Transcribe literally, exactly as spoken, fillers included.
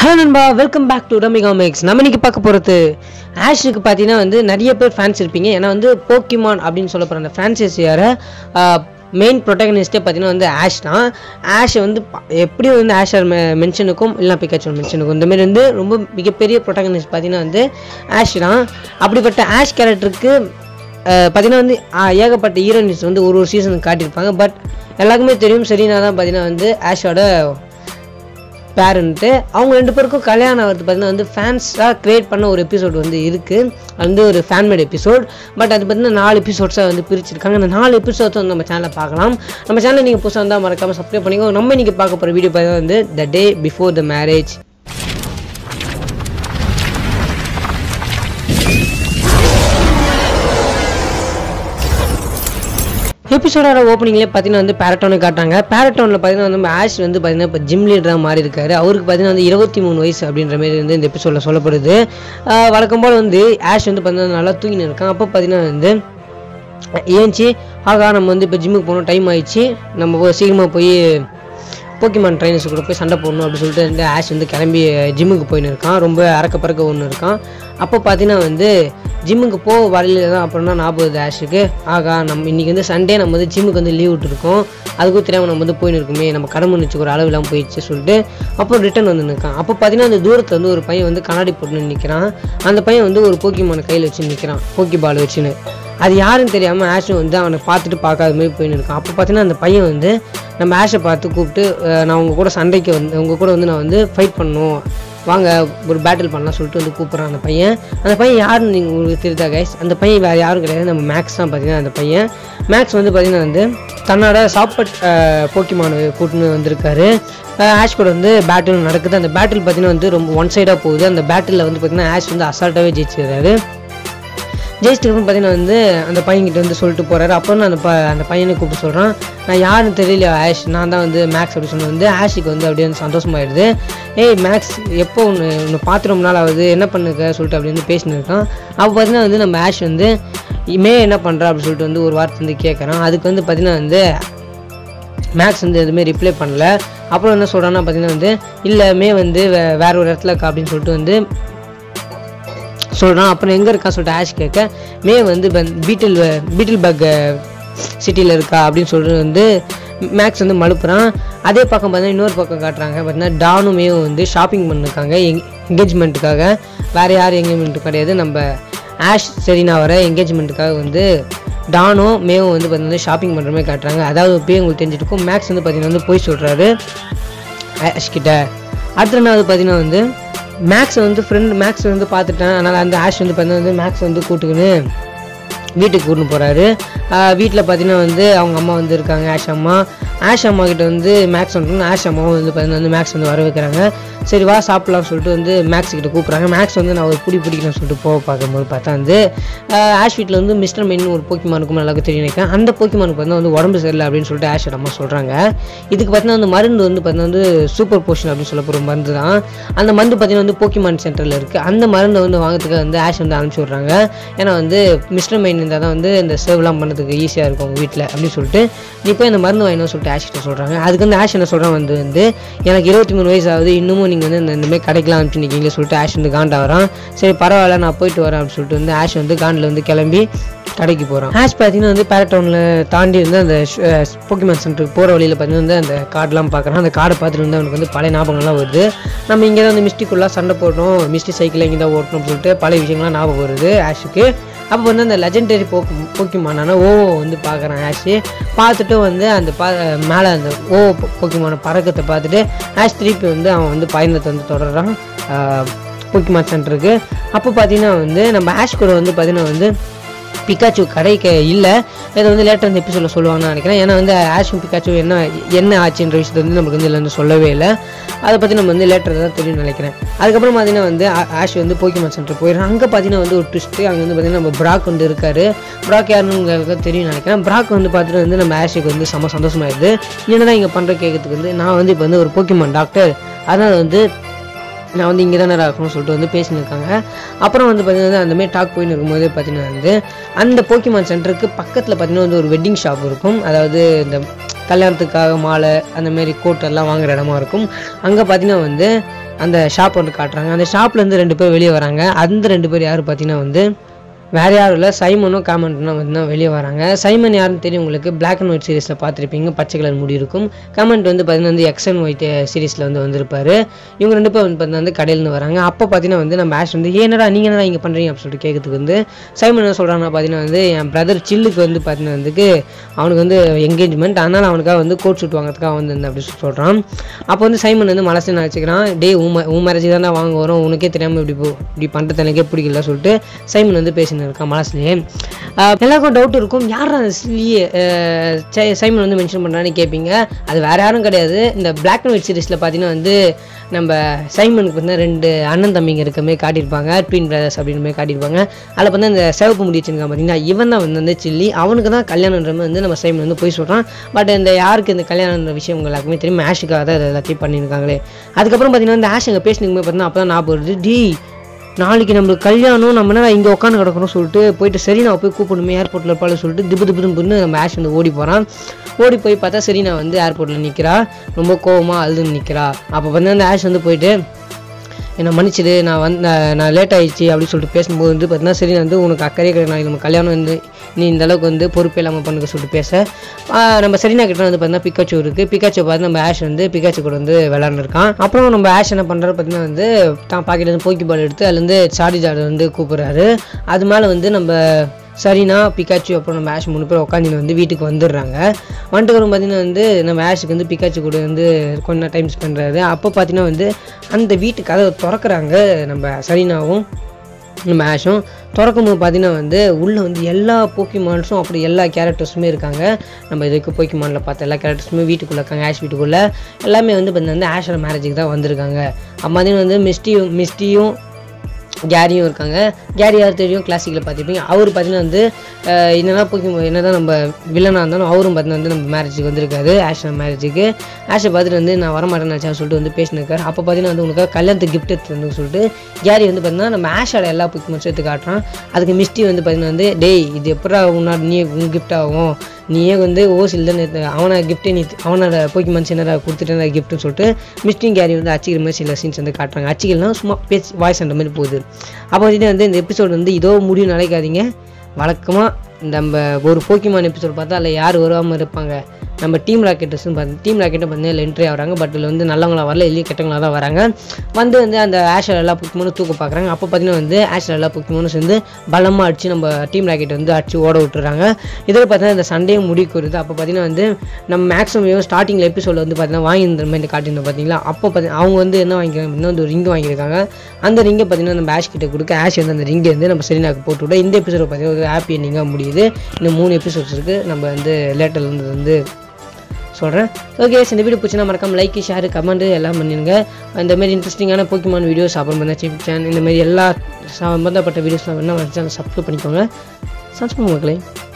Hello நண்பா, welcome back to rummy comics. நம்ம இன்னைக்கு பார்க்க போகிறது ஆஷுக்கு பார்த்தீங்கன்னா வந்து நிறைய பேர் ஃபேன்ஸ் இருப்பீங்க. ஏன்னா வந்து போக்கிமான் அப்படின்னு சொல்ல போகிற அந்த ஃப்ரான்ச்சைஸியோட மெயின் ப்ரொட்டகனிஸ்ட்டே பார்த்தீங்கன்னா வந்து ஆஷ் தான். ஆஷை வந்து எப்படியும் வந்து ஆஷர் மெ மென்ஷனுக்கும் இல்லைனா பிகாச்சு மென்ஷனுக்கும் இந்தமாரி வந்து ரொம்ப மிகப்பெரிய ப்ரொட்டகனிஸ்ட் பார்த்தீங்கன்னா வந்து ஆஷ் தான். அப்படிப்பட்ட ஆஷ் கேரக்டருக்கு பார்த்தீங்கன்னா வந்து ஏகப்பட்ட ஹீரோயின்ஸ் வந்து ஒரு ஒரு சீசனுக்கு காட்டியிருப்பாங்க. பட் எல்லாருக்குமே தெரியும் செரீனா தான் பார்த்தீங்கன்னா வந்து ஆஷோட பேரண்ட்டு. அவங்க ரெண்டு பேருக்கும் கல்யாணம் ஆகிறது பார்த்தீங்கன்னா வந்து ஃபேன்ஸாக க்ரியேட் பண்ண ஒரு எபிசோட் வந்து இருக்குது. அது வந்து ஒரு ஃபேன்மேட் எபிசோட். பட் அது பார்த்தீங்கன்னா நாலு எபிசோட்ஸாக வந்து பிரிச்சிருக்காங்க. அந்த நாலு எபிசோட்ஸ் வந்து நம்ம சேனலில் பார்க்கலாம். நம்ம சேனலில் நீங்கள் புதுசாக வந்தால் மறக்காமல் சப்ஸ்கிரைப் பண்ணிக்கோங்க. நம்ம இன்றைக்கி பார்க்க போகிற வீடியோ பார்த்தீங்கன்னா வந்து த டே பிஃபோர் த மேரேஜ். எபிசோடோட ஓப்பனிங்லேயே பார்த்தீங்கன்னா வந்து பேரட்டோனை காட்டாங்க. பேரட்டோனில் பார்த்தீங்கன்னா வந்து ஆஷ் வந்து பார்த்தீங்கன்னா இப்போ ஜிம் லீடராக மாறி இருக்காரு. அவருக்கு பார்த்தீங்கன்னா வந்து இருபத்தி மூணு வயசு அப்படின்ற மாதிரி வந்து இந்த எபிசோடில் சொல்லப்படுது. வழக்கம் போல் வந்து ஆஷ் வந்து பார்த்தீங்கன்னா நல்லா தூங்கின்னு இருக்கான். அப்போ பார்த்தீங்கன்னா வந்து ஏஞ்சி ஆகா நம்ம வந்து இப்போ ஜிம்முக்கு போகணும், டைம் ஆயிடுச்சு, நம்ம சீக்கிரமாக போய் போக்கிமான் ட்ரைனர்ஸ் கூட போய் சண்டை போடணும் அப்படின்னு சொல்லிட்டு வந்து ஆஷ் வந்து கிளம்பி ஜிம்முக்கு போயின்னு இருக்கான். ரொம்ப அறக்க பறக்க ஒன்று இருக்கான். அப்போ பார்த்தீங்கன்னா வந்து ஜிம்முக்கு போக வரையில தான் அப்புறம் தான் ஞாபகம் ஆஷுக்கு, ஆகா நம்ம இன்றைக்கி வந்து சண்டே நம்ம வந்து ஜிம்முக்கு வந்து லீவ் விட்டுருக்கோம், அதுக்கும் தெரியாமல் நம்ம வந்து போயின்னு இருக்குமே, நம்ம கடமை நினச்சி ஒரு அளவு இல்லாமல் போயிடுச்சு சொல்லிட்டு அப்புறம் ரிட்டன் வந்து நிற்கான். அப்போ பார்த்தீங்கன்னா அந்த தூரத்தில் வந்து ஒரு பையன் வந்து கண்ணாடி போட்டு நிற்கிறான். அந்த பையன் வந்து ஒரு போக்கிமான கையில் வச்சு நிற்கிறான், போக்கி பால் வச்சுன்னு. அது யாருன்னு தெரியாமல் ஆஷும் வந்து அவனை பார்த்துட்டு பார்க்காத மாதிரி போயின்னு இருக்கான். அப்போ பார்த்தீங்கன்னா அந்த பையன் வந்து நம்ம ஆஷை பார்த்து கூப்பிட்டு, நான் உங்கள் கூட சண்டைக்கு வந்து உங்கள் கூட வந்து நான் வந்து ஃபைட் பண்ணணும், வாங்க ஒரு பேட்டில் பண்ணலாம் சொல்லிட்டு வந்து கூப்பிட்றான் அந்த பையன். அந்த பையன் யாருன்னு நீங்கள் உங்களுக்கு தெரியுதா கைஸ்? அந்த பையன் வேறு யாரும் கிடையாது, நம்ம மேக்ஸ் தான். பார்த்தீங்கன்னா அந்த பையன் மேக்ஸ் வந்து பார்த்தீங்கன்னா வந்து தன்னோட சாப்பாட் போக்கிமான் கூட்டுன்னு வந்திருக்காரு. ஆஷ் கூட வந்து பேட்டில் நடக்குது. அந்த பேட்டில் பார்த்தீங்கன்னா வந்து ரொம்ப ஒன் சைடாக போகுது. அந்த பேட்டிலில் வந்து பார்த்தீங்கன்னா ஆஷ் வந்து அசால்ட்டாகவே ஜெயிச்சிருக்காரு. ஜெயிச்சிட்டு பார்த்தீங்கன்னா வந்து அந்த பையன்கிட்ட வந்து சொல்லிட்டு போகிறாரு. அப்புறம் அந்த ப அந்த பையனை கூப்பிட்டு சொல்கிறான், நான் யாருன்னு தெரியல ஆஷ், நான் தான் வந்து மேக்ஸ் அப்படி சொன்ன வந்து ஆஷுக்கு வந்து அப்படியே வந்து சந்தோஷமாயிடுது. ஏய் மேக்ஸ், எப்போ ஒன்று ஒன்று பார்த்து ரொம்ப நாள் ஆகுது, என்ன பண்ணுங்க சொல்லிட்டு அப்படி வந்து பேசின்னு இருக்கான். அப்போ பார்த்தீங்கன்னா வந்து நம்ம ஆஷ் வந்து மே என்ன பண்ணுறா அப்படின்னு சொல்லிட்டு வந்து ஒரு வார்த்தை வந்து கேட்குறான். அதுக்கு வந்து பார்த்தீங்கன்னா வந்து மேக்ஸ் வந்து எதுவுமே ரிப்ளை பண்ணல. அப்புறம் என்ன சொல்கிறான்னா பார்த்தீங்கன்னா வந்து இல்லை மே வந்து வே வேற ஒரு இடத்துல இருக்கா அப்படின்னு சொல்லிட்டு வந்து சொல்கிறான். அப்புறம் எங்கே இருக்கா சொல்லிட்டு ஆஷ் கேட்க, மே வந்து பீட்டில் பீட்டில் பக் சிட்டியில் இருக்கா அப்படின்னு சொல்லிட்டு வந்து மேக்ஸ் வந்து மழுப்புறான். அதே பக்கம் பார்த்தீங்கன்னா இன்னொரு பக்கம் காட்டுறாங்க. பார்த்தீங்கன்னா டானும் மேவும் வந்து ஷாப்பிங் பண்ணிருக்காங்க எங் என்கேஜ்மெண்ட்டுக்காக. வேறு யார் என்கேஜ்மெண்ட்டு கிடையாது, நம்ம ஆஷ் செரீனா வர என்கேஜ்மெண்ட்டுக்காக வந்து டானும் மேவும் வந்து பார்த்தீங்கன்னா ஷாப்பிங் பண்ணுற மாதிரி காட்டுறாங்க. அதாவது போய் உங்களுக்கு தெரிஞ்சிருக்கும். மேக்ஸ் வந்து பார்த்தீங்கன்னா வந்து போய் சொல்கிறாரு ஆஷ் கிட்ட. அடுத்த நாள் பார்த்தீங்கன்னா வந்து மேக்ஸ் வந்து ஃப்ரெண்ட் மேக்ஸ் வந்து பார்த்துட்டேன், அதனால் அந்த ஆஷ் வந்து பார்த்தீங்கன்னா வந்து மேக்ஸ் வந்து கூட்டுக்குன்னு வீட்டுக்கு கூட்டின்னு போகிறாரு. வீட்டில் பார்த்தீங்கன்னா வந்து அவங்க அம்மா வந்து இருக்காங்க, ஆஷ் அம்மா. ஆஷ் அம்மா கிட்ட வந்து மேக்ஸ் வந்து ஆஷ் அம்மாவும் வந்து பார்த்தீங்கன்னா வந்து மேக்ஸ் வந்து வர வைக்கிறாங்க. சரி வா சாப்பிட்லாம்னு சொல்லிட்டு வந்து மேக்ஸ் கிட்ட கூப்பிட்றாங்க. மேக்ஸ் வந்து நான் ஒரு பிடி பிடிக்கணும்னு சொல்லிட்டு போக பார்க்கும்போது பார்த்தா வந்து ஆஷ் வீட்டில் வந்து மிஸ்டர் மெயின் ஒரு போக்கிமானுக்கும் நல்லா தெரியும் நினைக்கிறேன். அந்த போக்கிமானுக்கு வந்து வந்து உடம்பு சரியில்லை அப்படின்னு சொல்லிட்டு ஆஷ் அம்மா சொல்கிறாங்க. இதுக்கு பார்த்தீங்கன்னா வந்து மருந்து வந்து பார்த்தீங்கன்னா வந்து சூப்பர் போஷன் அப்படின்னு சொல்ல போகிற மருந்து தான். அந்த மருந்து பார்த்தீங்கன்னா வந்து போக்கிமான் சென்டரில் இருக்குது. அந்த மருந்தை வந்து வாங்கிறதுக்கு வந்து ஆஷ் வந்து அனுப்பிச்சி விட்றாங்க. ஏன்னா வந்து மிஸ்டர் மெயின் இருந்தால் தான் வந்து இந்த சர்வ்லாம் பண்ணுறதுக்கு ஈஸியாக இருக்கும் உங்கள் வீட்டில் அப்படின்னு சொல்லிட்டு நீ போய் அந்த மருந்து வாங்கணும்னு சொல்லிட்டு ஆஷ் கிட்ட சொல்கிறாங்க. அதுக்கு வந்து ஆஷ் என்ன சொல்கிறான் வந்து வந்து எனக்கு இருபத்தி மூணு வயசு ஆகுது, இன்னமும் நீங்கள் வந்து இந்த மாதிரி கடைக்கெலாம் அனுப்பிச்சு நிற்கிங்களே சொல்லிட்டு ஆஷ் வந்து காண்டா வரான். சரி பரவாயில்ல நான் போயிட்டு வரேன் அப்படின்னு சொல்லிட்டு வந்து ஆஷ் வந்து காண்டில் வந்து கிளம்பி கடைக்கு போகிறான். ஆஷ் பார்த்தீங்கன்னா வந்து பேரட்டவுனில் தாண்டி வந்து அந்த போக்கிமான் சென்டருக்கு போகிற வழியில் பார்த்தீங்கன்னா வந்து அந்த கார்டெலாம் பார்க்குறான். அந்த கார்டை பார்த்துட்டு வந்து அவனுக்கு வந்து பழைய ஞாபகங்கள்லாம் வருது. நம்ம இங்கே தான் வந்து மிஸ்டிக்குள்ளே சண்டை போடணும், மிஸ்டி சைக்கிளில் இங்கே தான் ஓட்டணும்னு சொல்லிட்டு பழைய விஷயங்கள்லாம் ஞாபகம் வருது ஆஷுக்கு. அப்போ வந்து அந்த லெஜெண்டரி போக்கு போக்கிமானான ஓ வந்து பார்க்குறான் ஆஷ். பார்த்துட்டு வந்து அந்த பா மேலே அந்த ஓ போக்கிமான பறக்கத்தை பார்த்துட்டு ஆஷ் திருப்பி வந்து அவன் வந்து பயணத்தை வந்து தொடர்றான் போக்கிமான் சென்டருக்கு. அப்போ பார்த்தீங்கன்னா வந்து நம்ம ஆஷ் கூட வந்து பார்த்தீங்கன்னா வந்து பிகாச்சு கடைக்கு இல்லை, இதை வந்து லேட்டர் இந்த எபிசோடில் சொல்லுவாங்கன்னு நினைக்கிறேன். ஏன்னா வந்து ஆஷும் பிகாச்சு என்ன என்ன ஆச்சுன்ற விஷயத்தை வந்து நமக்கு வந்து இதில் வந்து சொல்லவே இல்லை. அதை பற்றி நம்ம வந்து லேட்டர் தான் தெரியும்னு நினைக்கிறேன். அதுக்கப்புறம் பார்த்தீங்கன்னா வந்து ஆஷ் வந்து போக்கிமான் சென்டர் போயிடுறான். அங்கே பார்த்தீங்கன்னா வந்து ஒரு ட்விஸ்ட்டு, அங்கே வந்து பார்த்தீங்கன்னா நம்ம பிராக் வந்து இருக்காரு. பிராக் யாருன்னு உங்களுக்கு தெரியும்னு நினைக்கிறேன். பிராக் வந்து பார்த்துட்டு வந்து நம்ம ஆஷுக்கு வந்து செம்ம சந்தோஷமாயிடுது. என்ன தான் இங்கே பண்ணுற கேட்கறதுக்கு வந்து நான் வந்து இப்போ வந்து ஒரு போக்கிமான் டாக்டர், அதனால் வந்து நான் வந்து இங்கே தானே இருக்கணும்னு சொல்லிட்டு வந்து பேசினிருக்காங்க. அப்புறம் வந்து பார்த்தீங்கன்னா அந்தமாதிரி டாக் போயின்னு இருக்கும்போது பார்த்தீங்கன்னா வந்து அந்த போக்கிமான் சென்டருக்கு பக்கத்தில் பார்த்தீங்கன்னா வந்து ஒரு வெட்டிங் ஷாப் இருக்கும். அதாவது இந்த கல்யாணத்துக்காக மாலை அந்த மாதிரி கோட் எல்லாம் வாங்குற இடமா இருக்கும். அங்கே பார்த்தீங்கன்னா வந்து அந்த ஷாப் வந்து காட்டுறாங்க. அந்த ஷாப்லேருந்து ரெண்டு பேர் வெளியே வராங்க. அந்த ரெண்டு பேர் யார் பார்த்தீங்கன்னா வந்து வேறு யாரும் இல்லை, சைமனும் காமெண்ட்டும் வந்து வெளியே வராங்க. சைமன் யாருன்னு தெரியும் உங்களுக்கு, பிளாக் அண்ட் ஒயிட் சீரிஸில் பார்த்துருப்பீங்க, பச்சை கலர் முடி இருக்கும். காமெண்ட் வந்து பார்த்தீங்கன்னா வந்து எக்ஸ் அண்ட் ஒயிட் சீரிஸில் வந்து வந்திருப்பாரு. இவங்க ரெண்டு பேர் வந்து பார்த்தீங்கன்னா வந்து கடையிலேருந்து வராங்க. அப்போ பார்த்தீங்கன்னா வந்து நம்ம ஆஷ் வந்து ஏன்னடா நீங்கள் என்னடா இங்கே பண்ணுறீங்க அப்படின்னு சொல்லிட்டு கேட்கறதுக்கு வந்து சைமன் என்ன சொல்கிறாங்கன்னா பார்த்தீங்கன்னா வந்து என் பிரதர் சில்லுக்கு வந்து பார்த்தீங்கன்னா வந்துக்கு அவனுக்கு வந்து என்கேஜ்மெண்ட், அதனால் அவனுக்காக வந்து கோட் ஷூட் வாங்கிறதுக்காக வந்து அப்படின்னு சொல்லி சொல்கிறான். அப்போ வந்து சைமன் வந்து மனசு நினச்சிக்கிறான், டே உன் உன் மேரேஜ் தானே வாங்க வரும், உனக்கே தெரியாமல் இப்படி போ இப்படி பண்ணுறது எனக்கே பிடிக்கல சொல்லிட்டு சைமன் வந்து பேசி இருக்கான் மனசுலேயே. எல்லாருக்கும் டவுட் இருக்கும், யார் சைமன் வந்து மென்ஷன் பண்ணுறான்னு கேட்பீங்க. அது வேறு யாரும் கிடையாது, இந்த பிளாக் அண்ட் ஒயிட் சீரிஸில் பார்த்தீங்கன்னா வந்து நம்ம சைமனுக்கு பார்த்தீங்கன்னா ரெண்டு அண்ணன் தம்பிங்க இருக்க மாதிரி காட்டியிருப்பாங்க, ட்வின் பிரதர்ஸ் அப்படின்னு மாதிரி காட்டியிருப்பாங்க. அதில் பார்த்தா இந்த சிவப்பு முடி வச்சுருக்கான் பார்த்தீங்கன்னா, இவன் தான் வந்து வந்து சில்லி, அவனுக்கு தான் கல்யாணன்ற மாதிரி வந்து நம்ம சைமன் வந்து போய் சொல்கிறான். பட் இந்த யாருக்கு இந்த கல்யாணன்ற விஷயம் உங்க எல்லாருக்குமே தெரியும், ஆஷுக்காக தான் இதை எல்லாத்தையும் பண்ணியிருக்காங்களே. அதுக்கப்புறம் பார்த்தீங்கன்னா இந்த ஆஷ் அங்கே பேசினுக்குமே பார்த்தீங்கன்னா அப்போ தான் ஞாபகம் வருது, டி நாளைக்கு நம்மளுக்கு கல்யாணம், நம்ம என்ன இங்கே உட்காந்து கிடக்கணும் சொல்லிட்டு போயிட்டு சரி நான் போய் கூப்பிடணுமே ஏர்போர்ட்டில் இருப்பாள் சொல்லிட்டு திப்பு திப்பு திப்புன்னு நம்ம ஆஷ் வந்து ஓடி போகிறான். ஓடி போய் பார்த்தா சரி நான் வந்து ஏர்போர்ட்டில் நிற்கிறா, ரொம்ப கோவமாக அழுதுன்னு நிற்கிறா. அப்போ வந்து அந்த ஆஷ் வந்து போயிட்டு என்னை மன்னிச்சிடு, நான் வந்து நான் லேட் ஆகிடுச்சு அப்படின்னு சொல்லிட்டு பேசும்போது வந்து பார்த்தீங்கன்னா சரி வந்து உனக்கு அக்கறையே கிடையாது, நாளைக்கு நம்ம கல்யாணம் வந்து நீ இந்த அளவுக்கு வந்து பொறுப்பே இல்லாமல் பண்ணுங்க சொல்லிட்டு பேச நம்ம சரினா கிட்ட வந்து பார்த்தீங்கன்னா பிக்காச்சு இருக்குது. பிக்காச்சு பார்த்து நம்ம ஆஷ் வந்து பிக்காச்சு கூட வந்து விளாண்டுருக்கான். அப்புறம் நம்ம ஆஷ் என்ன பண்ணுறாரு பார்த்தீங்கன்னா வந்து தான் பாக்கெட் வந்து போக்கி பால் எடுத்து அதுலேருந்து சாடி ஜாட வந்து கூப்பிட்றாரு. அது மேலே வந்து நம்ம சரினா பிக்காச்சு அப்புறம் நம்ம ஆஷ் மூணு பேர் உட்காந்து வந்து வீட்டுக்கு வந்துடுறாங்க. வந்துட்டு பார்த்தீங்கன்னா வந்து நம்ம ஆஷுக்கு வந்து பிக்காச்சு கூட வந்து கொஞ்சம் டைம் ஸ்பெண்ட் பண்ணுறாரு. அப்போ பார்த்தீங்கன்னா வந்து அந்த வீட்டுக்கு அதை திறக்கிறாங்க நம்ம சரினாவும் நம்ம ஆஷும். திறக்கும்போது பார்த்தீங்கன்னா வந்து உள்ளே வந்து எல்லா போக்கிமான்ஸும் அப்படி எல்லா கேரக்டர்ஸுமே இருக்காங்க. நம்ம இதுக்கு போக்கிமானில் பார்த்த எல்லா கேரக்டர்ஸுமே வீட்டுக்குள்ளே இருக்காங்க. ஆஷ் வீட்டுக்குள்ளே எல்லாமே வந்து பார்த்தீங்கன்னா வந்து ஆஷோட மேரேஜுக்கு தான் வந்திருக்காங்க. அப்போ பார்த்தீங்கன்னா வந்து மிஸ்டியும் மிஸ்டியும் கேரியும் இருக்காங்க. கேரி யார் தெரியும், கிளாசிக்கில் பார்த்துருப்பீங்க. அவர் பார்த்தீங்கன்னா வந்து என்னென்னா போக்கி என்ன தான் நம்ம வில்லனாக இருந்தாலும் அவரும் பார்த்தீங்கன்னா வந்து நம்ம மேரேஜுக்கு வந்திருக்காரு, ஆஷோட மேரேஜுக்கு. ஆஷை பார்த்துட்டு வந்து நான் வரமாட்டேன்னு நினச்சா சொல்லிட்டு வந்து பேசினிருக்காரு. அப்போ பார்த்தீங்கன்னா வந்து உங்களுக்கு கல்யாணத்துக்கு கிஃப்ட் எடுத்து சொல்லிட்டு கேரி வந்து பார்த்தீங்கன்னா நம்ம ஆஷோட எல்லா போக்கிமான்ஸும் எடுத்து காட்டுறான். அதுக்கு மிஸ்டி வந்து பார்த்தீங்கன்னா வந்து டேய் இது எப்படா உன்னாடி நீ உன் கிஃப்ட் ஆகும், நீயே வந்து ஓசில் தான் அவனை கிஃப்ட்டே நீ அவனோட போக்கிமான்ஸ் என்னடா கொடுத்துட்டு கிஃப்ட்னு சொல்லிட்டு மிஸ்டிங் கேரி வந்து அச்சிக்கிற மாதிரி சில சீன்ஸ் வந்து காட்டுறாங்க. அச்சிக்கலாம் சும்மா பேச்சு வாய்ஸ் அந்த மாதிரி போகுது. அப்போ வந்துட்டு வந்து இந்த எபிசோடு வந்து இதோ முடிவு நினைக்காதீங்க. வழக்கமாக நம்ம ஒரு போக்கிமான் எபிசோட் பார்த்தா அதில் யார் வருவாமல் இருப்பாங்க, நம்ம டீம் ராக்கெட்டர்ஸ்னு பார்த்து டீம் ராக்கெட்டை பார்த்தீங்கன்னா இல்லை என்ட்ரி ஆகிறாங்க. பட் இதில் வந்து நல்லவங்களா வரல, இல்லையே கெட்டவங்களாக தான் வராங்க. வந்து வந்து அந்த ஆஷர் எல்லா போக்கிமானும் தூக்க பார்க்குறாங்க. அப்போ பார்த்தீங்கன்னா வந்து ஆஷர் எல்லா போக்கிமானும் சேர்ந்து பலமாக அடித்து நம்ம டீம் ராக்கெட் வந்து அடிச்சு ஓட விட்டுறாங்க. இதில் பார்த்தீங்கன்னா இந்த சண்டையும் முடிக்கு வருது. அப்போ பார்த்தீங்கன்னா வந்து நம்ம மேக்ஸிமம் ஸ்டார்டிங்கில் எபிசோடில் வந்து பார்த்தீங்கன்னா வாங்கியிருந்த மாதிரி காட்டியிருந்தோம் பார்த்தீங்களா. அப்போ பார்த்தீங்கன்னா அவங்க வந்து என்ன வாங்கிக்கிறாங்க அப்படின்னா வந்து ஒரு ரிங்கு வாங்கியிருக்காங்க. அந்த ரிங்கை பார்த்தீங்கன்னா நம்ம ஆஷ் கிட்ட கொடுக்க ஆஷ் வந்து அந்த ரிங்கை வந்து நம்ம சரினாக்கு போட்டு விட இந்த எபிசோட பார்த்தீங்கன்னா ஒரு ஹாப்பி எண்டிங்காக முடியுது. இன்னும் மூணு எபிசோட்ஸ் இருக்குது, நம்ம வந்து லேட்டரில் இருந்து வந்து சொல்கிறேன். ஓகே, இந்த வீடியோ பிடிச்சினா மறக்காம லைக் ஷேர் கமெண்ட் எல்லாம் பண்ணிடுங்க. இந்த மாதிரி இன்ட்ரெஸ்டிங்கான போக்கிமான் வீடியோஸ் அப்புறம் பண்ண சிப் சேனல் இந்த மாதிரி எல்லா சம்பந்தப்பட்ட வீடியோஸ்லாம் வேணால் சேனல் சப்ஸ்கிரைப் பண்ணிக்கோங்க. சப்ஸ்கிரைப் மக்களே.